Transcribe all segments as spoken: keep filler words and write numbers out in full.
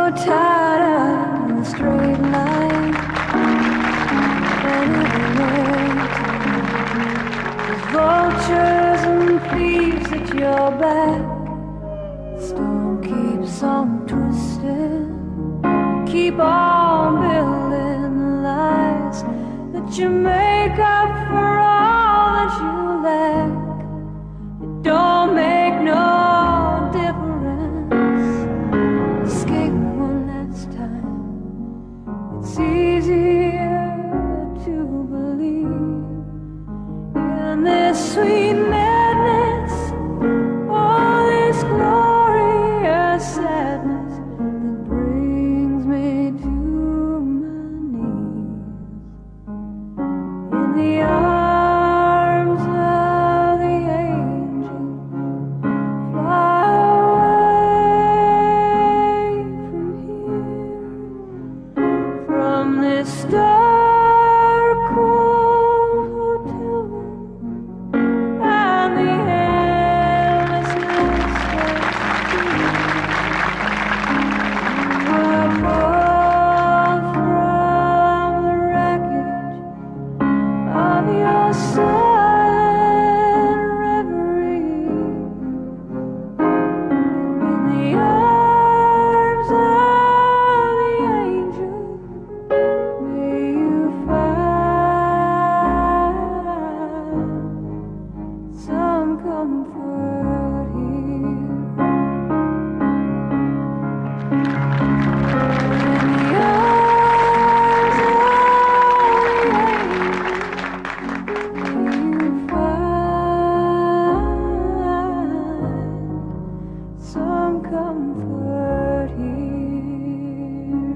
tied up in a straight line. There's vultures and thieves at your back. The storm keeps on twisting. Keep on building the lies that you make up for all that you lack. It don't make no difference. Escape one last time. It's easier to believe in this sweet madness, all this glorious sadness that brings me to my knees. In the arms of the angel, fly away from here, from this dark cold hotel room and the endlessness of I fall from the wreckage of your silent reverie. In the arms of the angel, may you find some comfort here. In the arms of the angel, may you find some comfort here.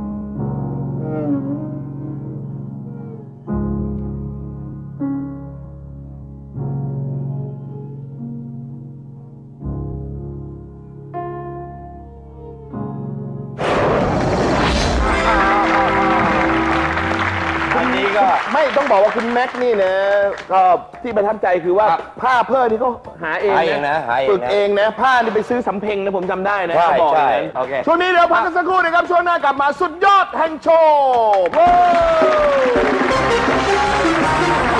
อันนี้ก็ไม่ต้องบอกว่าคุณแม็กซ์นี่นะก็ที่ประทับใจคือว่าครับผ้าเพิ่มที่เขาหาเองหาเองนะหาเองนะฝึกเองนะผ้านี่ไปซื้อสำเพ็งนะผมจำได้นะใช่เขาบอกอย่างนั้นใช่โอเคช่วงนี้เดี๋ยวพักกันสักครู่นะครับช่วงหน้ากลับมาสุดยอดแห่งโชว์